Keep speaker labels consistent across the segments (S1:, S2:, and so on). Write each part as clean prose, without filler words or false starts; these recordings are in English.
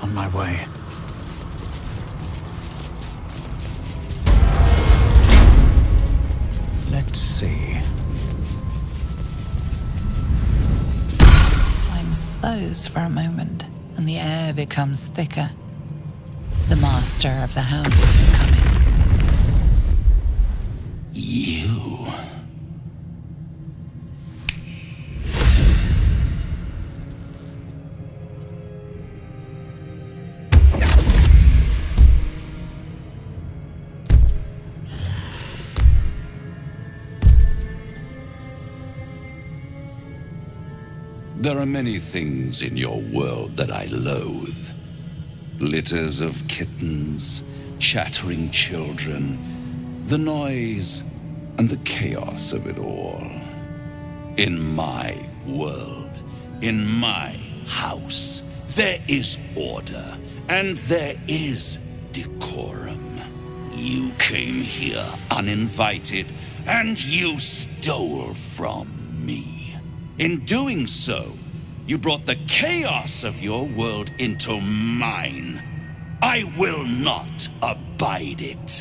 S1: On my way. Let's see.
S2: Time slows for a moment, and the air becomes thicker. The master of the house is coming.
S3: You. There are many things in your world that I loathe. Litters of kittens, chattering children, the noise and the chaos of it all. In my world, in my house, there is order and there is decorum. You came here uninvited and you stole from me. In doing so, you brought the chaos of your world into mine. I will not abide it.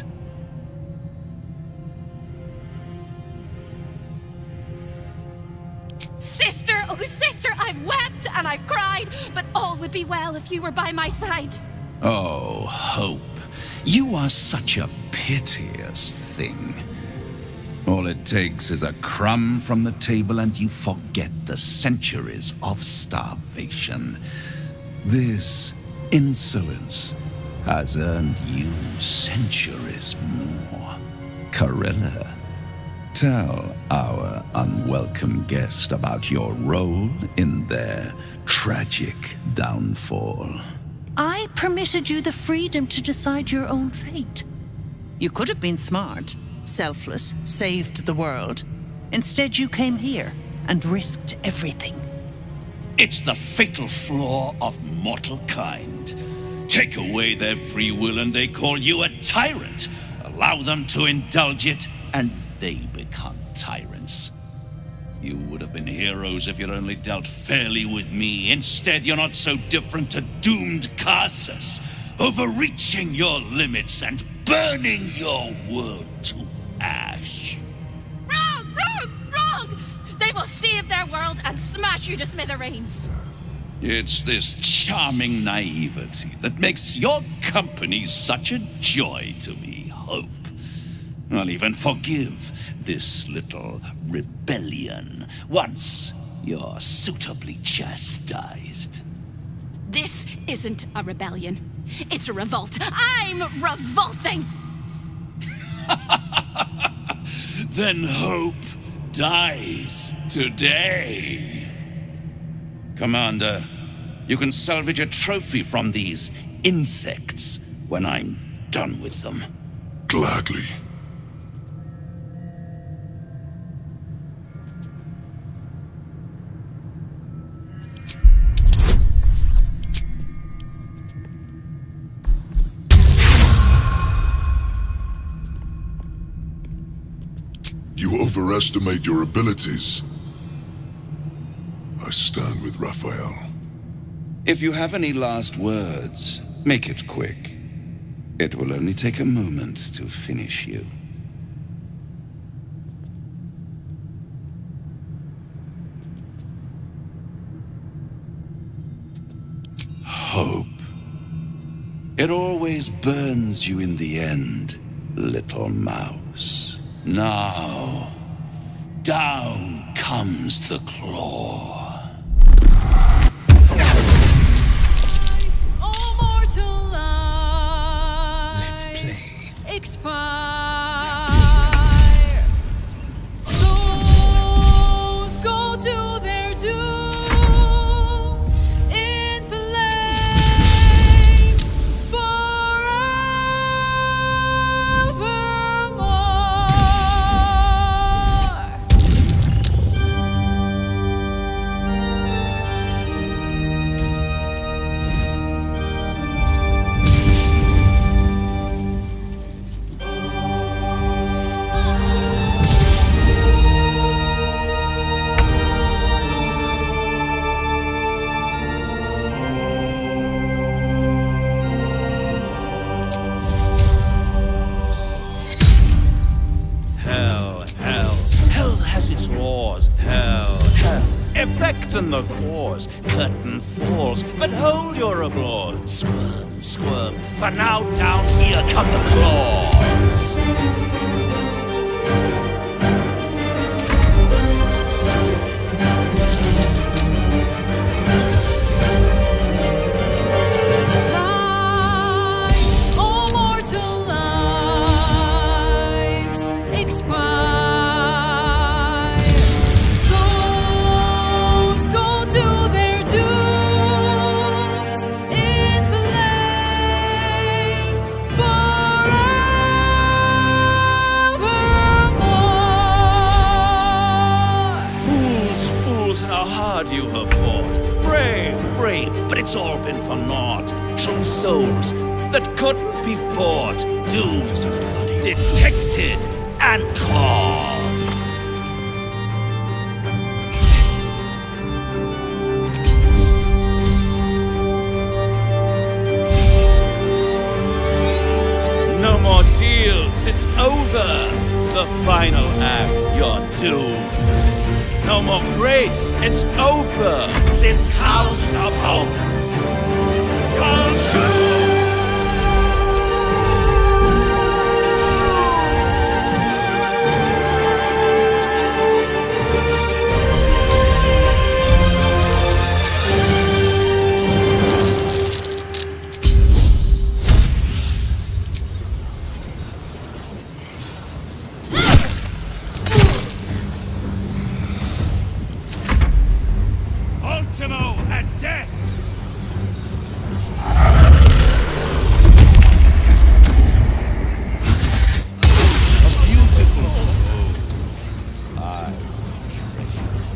S4: Sister, oh sister, I've wept and I've cried, but all would be well if you were by my side.
S3: Oh, Hope, you are such a piteous thing. All it takes is a crumb from the table and you forget the centuries of starvation. This insolence has earned you centuries more. Corella, tell our unwelcome guest about your role in their tragic downfall.
S5: I permitted you the freedom to decide your own fate. You could have been smart, selfless, saved the world. Instead, you came here and risked everything.
S3: It's the fatal flaw of mortal kind. Take away their free will and they call you a tyrant. Allow them to indulge it and they become tyrants. You would have been heroes if you'd only dealt fairly with me. Instead, you're not so different to doomed Carsus, overreaching your limits and burning your world to ash.
S4: Wrong, wrong, wrong! They will save their world and smash you to smithereens.
S3: It's this charming naivety that makes your company such a joy to me, Hope. I'll even forgive this little rebellion once you're suitably chastised.
S4: This isn't a rebellion. It's a revolt. I'm revolting!
S3: Then Hope dies today. Commander, you can salvage a trophy from these insects when I'm done with them.
S6: Gladly. You overestimate your abilities. I stand with Raphael.
S3: If you have any last words, make it quick. It will only take a moment to finish you. Hope. It always burns you in the end, little mouse. Now, down comes the claw.
S1: Let's play.
S7: Expire. Souls go to their dooms in flame forevermore.
S8: effect and the cause. Curtain falls, but hold your applause. Squirm, squirm, for now down here come the claws.
S7: All mortal lives expire. Souls go to their dooms in flame forevermore.
S8: Fools, fools, how hard you have fought. Brave, brave, but it's all been for naught. True souls that couldn't be bought. Doomed, detected, and caught. No more deals, it's over. The final act, you're doomed. No more grace, it's over. This house of hope. Consumed. Ultimo and Dest! A beautiful soul. I treasure it.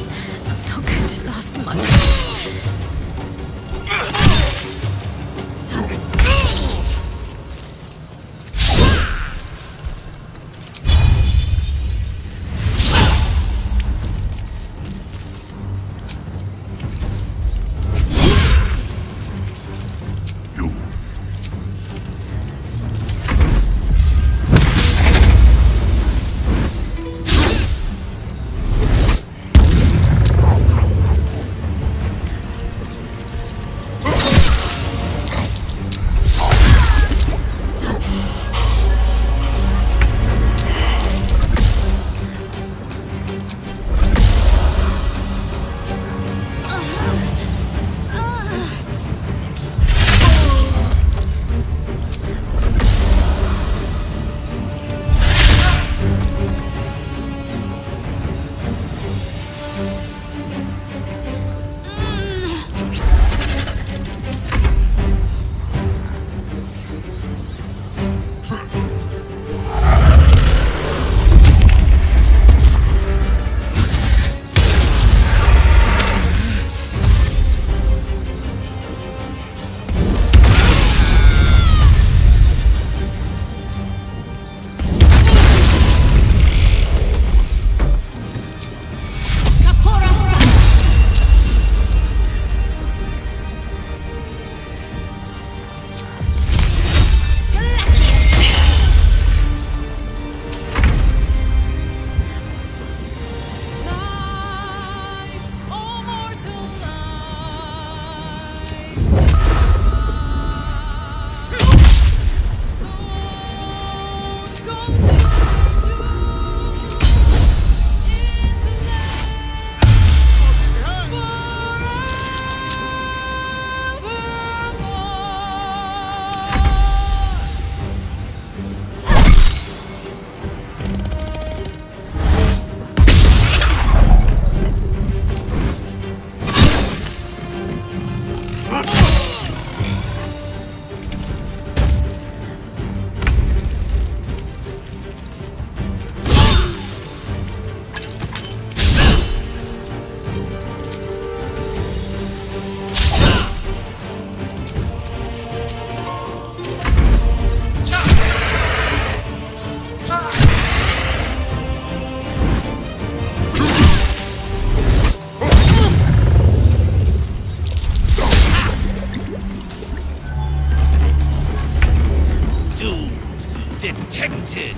S4: I'm not going to last much.
S8: Detected.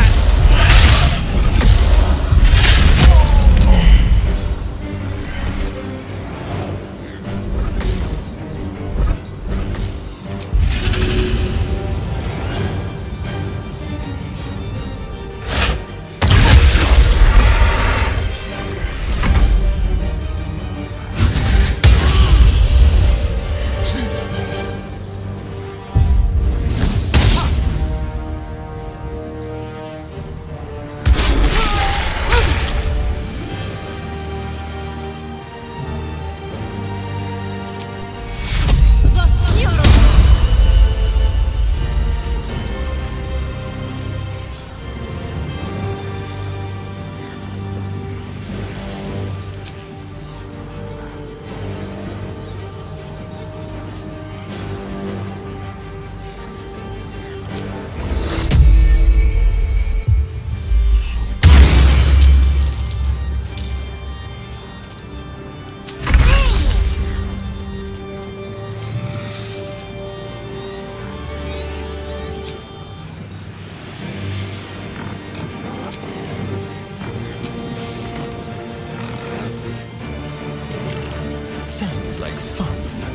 S1: Sounds like fun.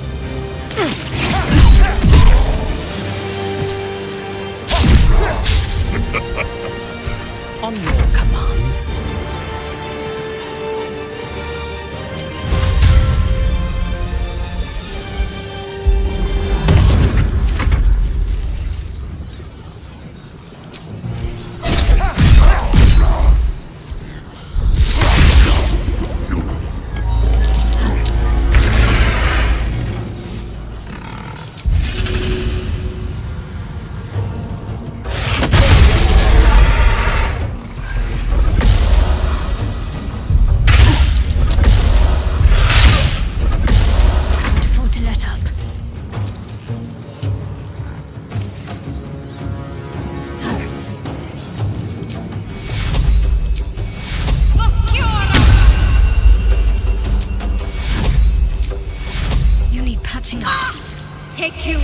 S2: On your command.
S5: catching up.
S4: Take you.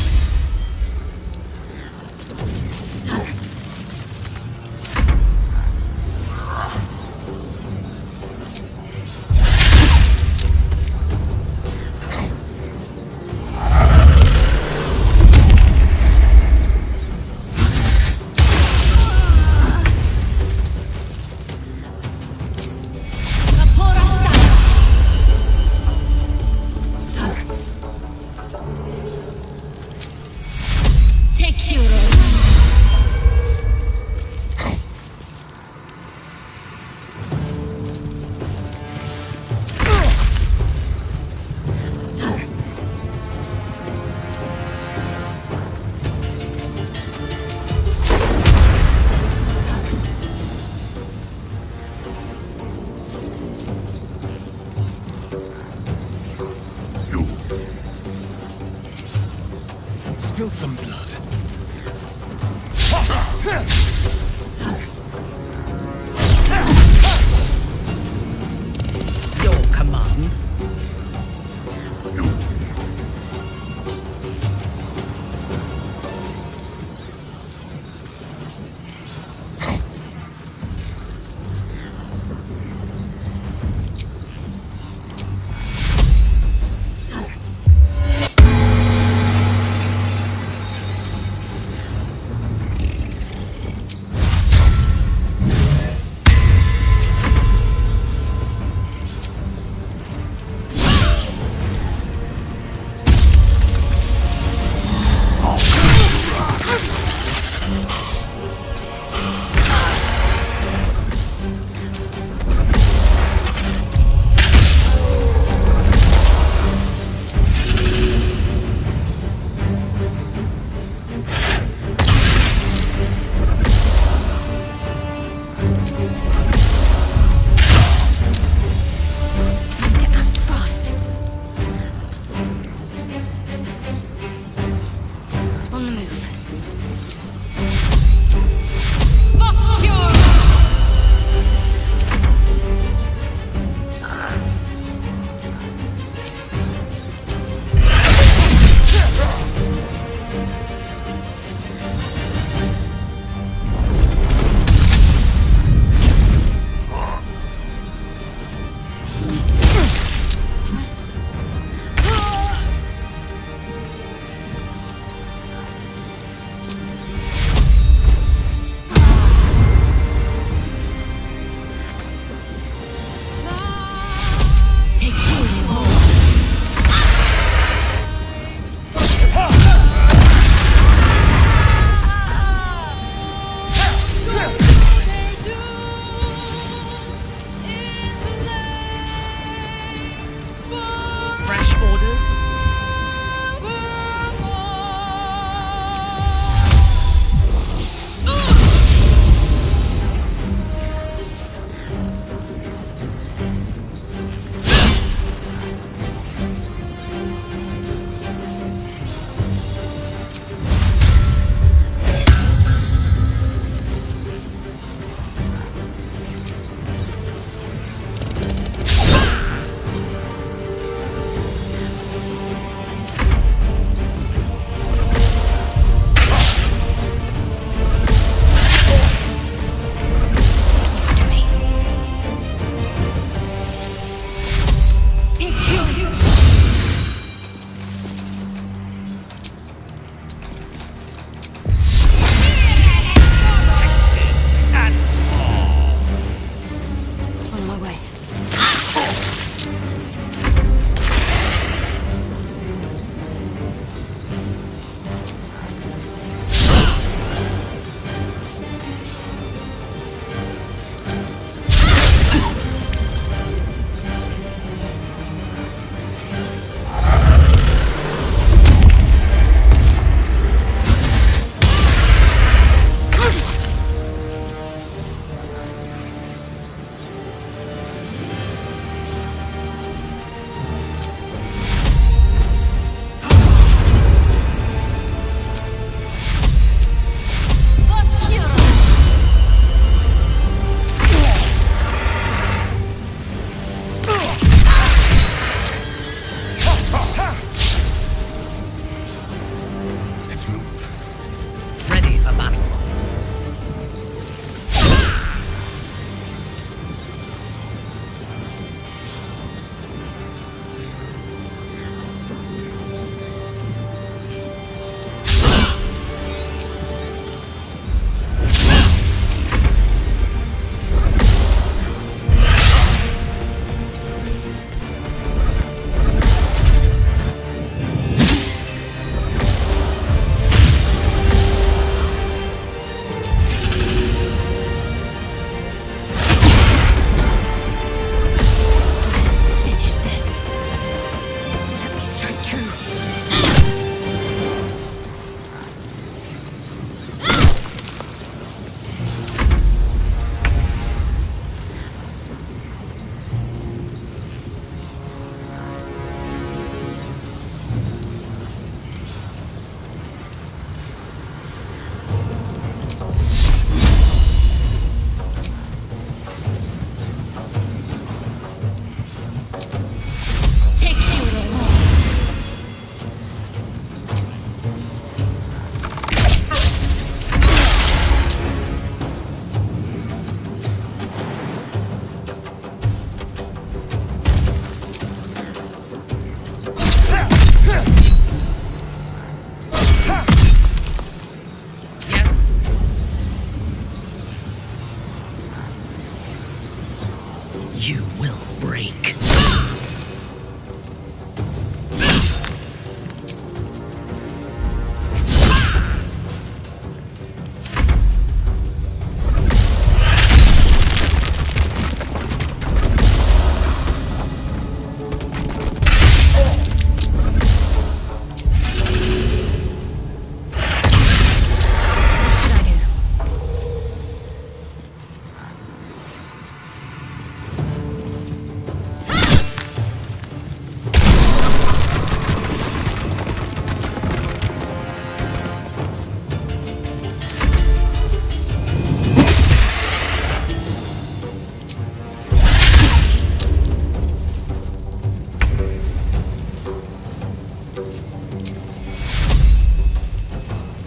S1: Spill some blood.
S5: Your command.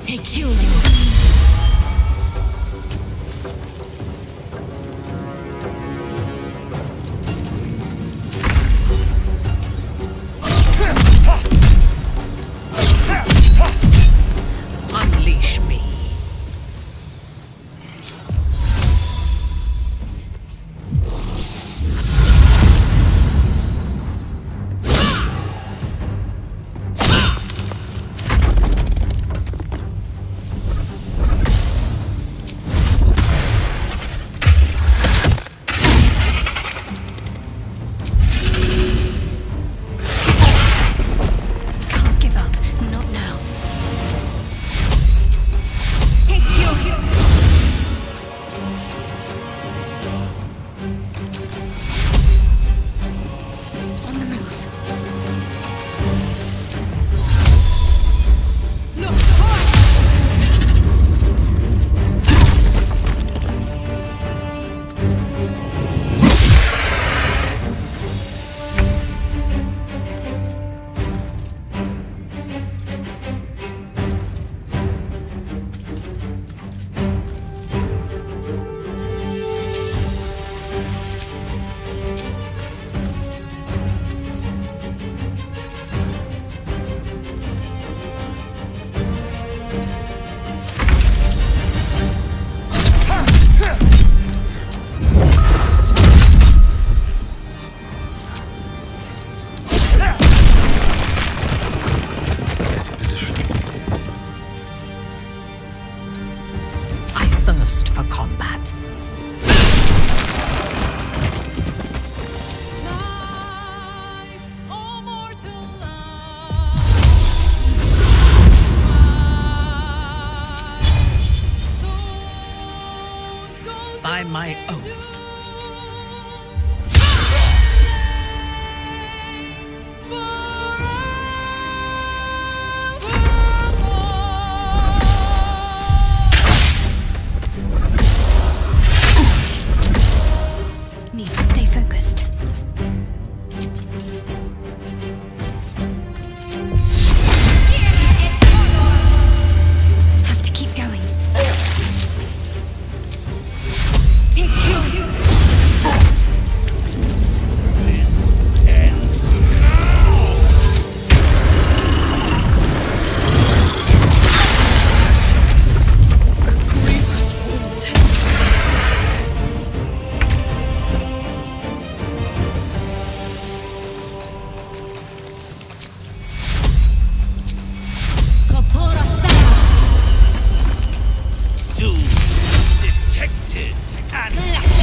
S4: Take you.
S5: Unleash me.
S4: Can't give up. Not now. Take you. On the move. Look hard.
S5: I thirst for combat.
S7: Lives, all mortal lives. Souls go to
S5: By my
S7: their
S5: oath.
S7: dooms.
S4: Need to stay focused. Have to keep going. Take you.
S8: This ends now!
S5: Grievous wound.
S4: Corpora Sara.
S8: Doom detected and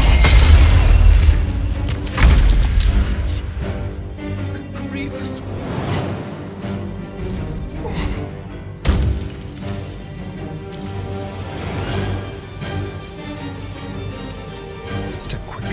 S5: Grievous wound.
S1: Step quick.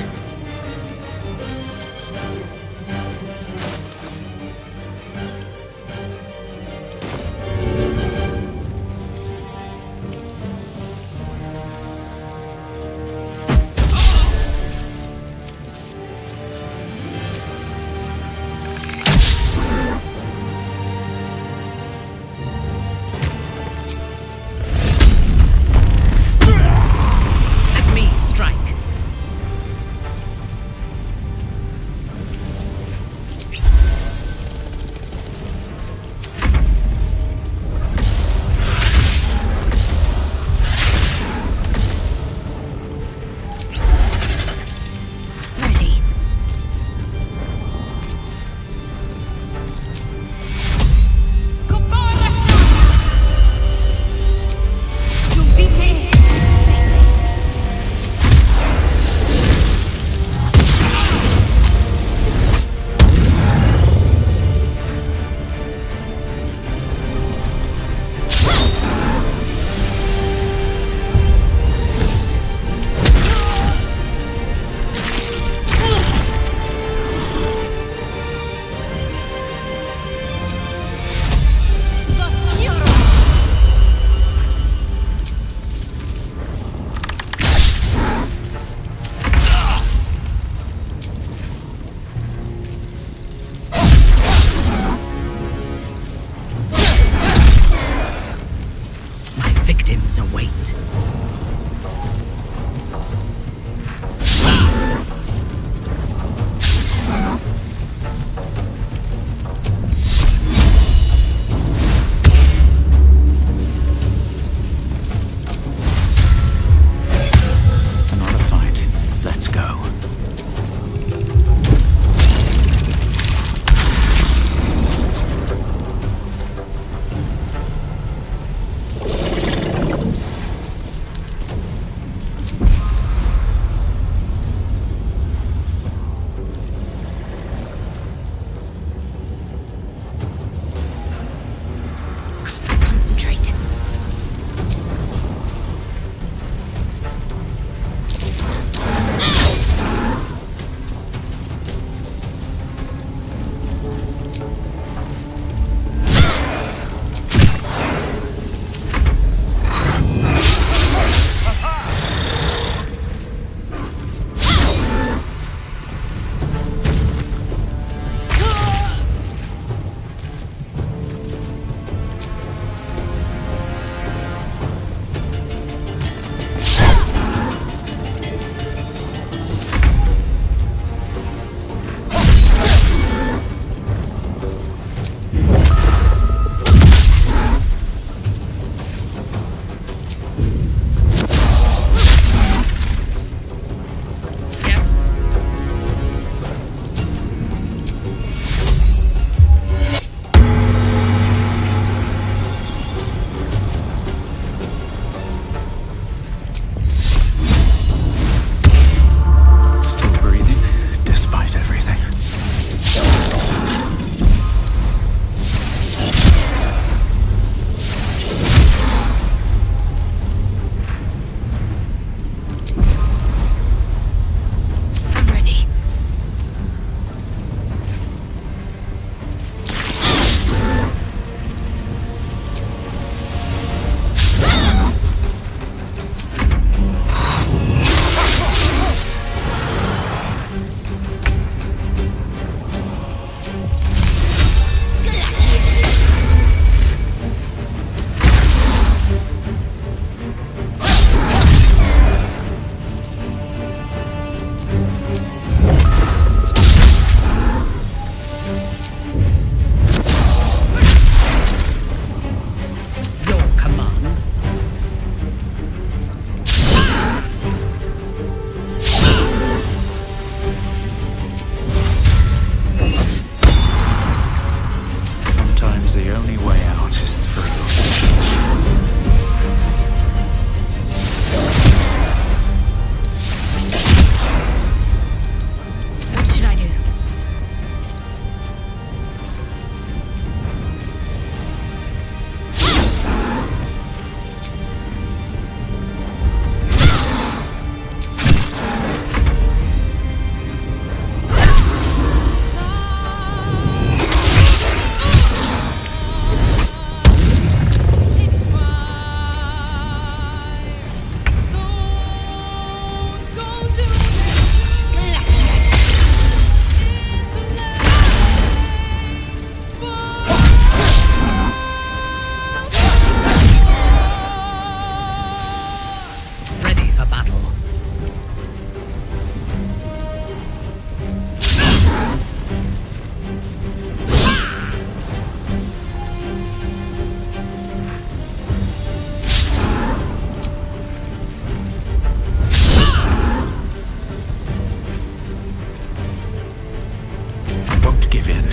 S9: won't give in.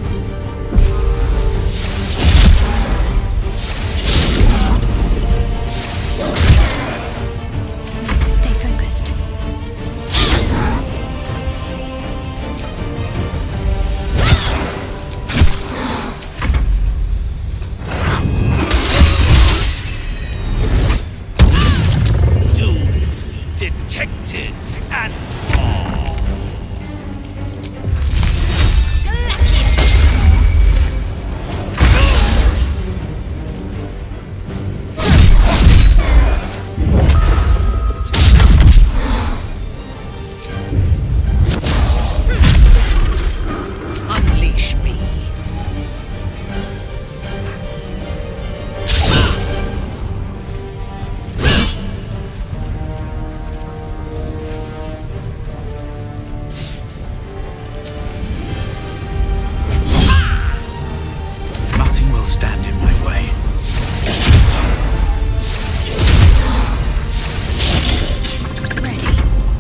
S4: Stay focused.
S8: Doomed, detected, and lost.
S5: Unleash me.
S9: Nothing will stand in my way.
S4: Ready.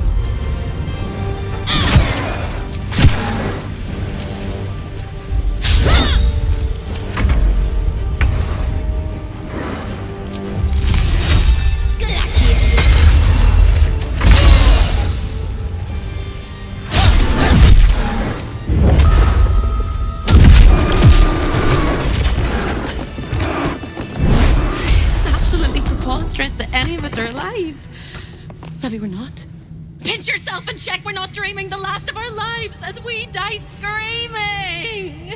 S4: It's absolutely preposterous that any of us are alive. Maybe we're not. Pinch yourself and check we're not dreaming the last of our lives as we die screaming.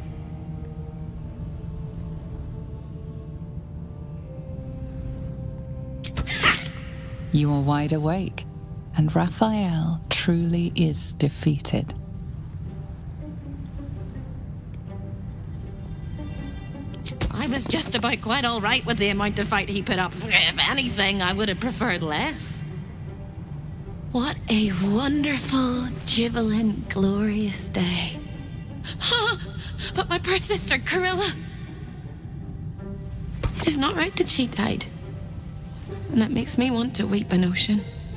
S2: You are wide awake, and Raphael truly is defeated.
S4: I was just about quite all right with the amount of fight he put up. If anything, I would have preferred less. What a wonderful, jubilant, glorious day. But my poor sister, Corilla. It is not right that she died. And that makes me want to weep an ocean.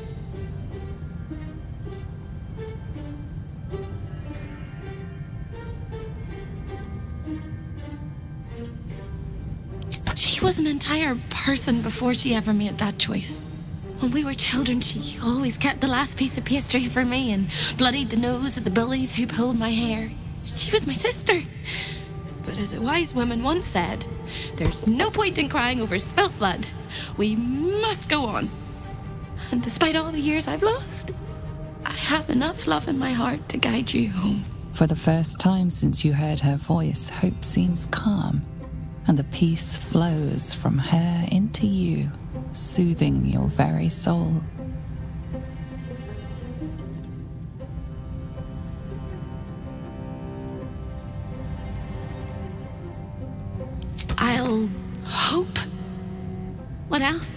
S4: She was an entire person before she ever made that choice. When we were children, she always kept the last piece of pastry for me and bloodied the nose of the bullies who pulled my hair. She was my sister. But as a wise woman once said, there's no point in crying over spilt blood. We must go on. And despite all the years I've lost, I have enough love in my heart to guide you home.
S2: For the first time since you heard her voice, hope seems calm, and the peace flows from her into you, soothing your very soul.
S4: I'll hope. What else?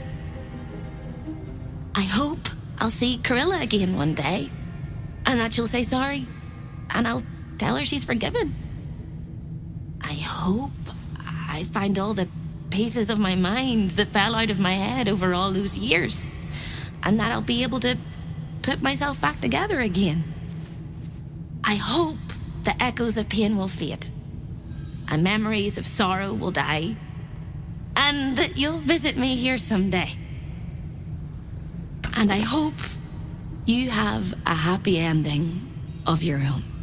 S4: I hope I'll see Corilla again one day, and that she'll say sorry, and I'll tell her she's forgiven. I hope I find all the pieces of my mind that fell out of my head over all those years, and that I'll be able to put myself back together again. I hope the echoes of pain will fade, and memories of sorrow will die, and that you'll visit me here someday. And I hope you have a happy ending of your own.